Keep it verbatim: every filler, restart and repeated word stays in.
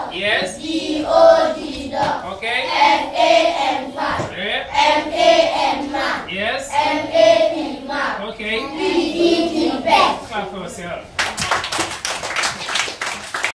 Yes. D O D dog. Okay. F A N fan. Yeah. M A N man. Yes. M A P man. Okay. P E P pet. Clap for yourself.